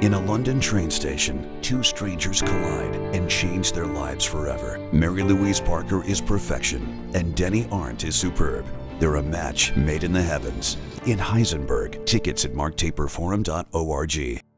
In a London train station, two strangers collide and change their lives forever. Mary-Louise Parker is perfection, and Denny Arndt is superb. They're a match made in the heavens. In Heisenberg, tickets at marktaperforum.org.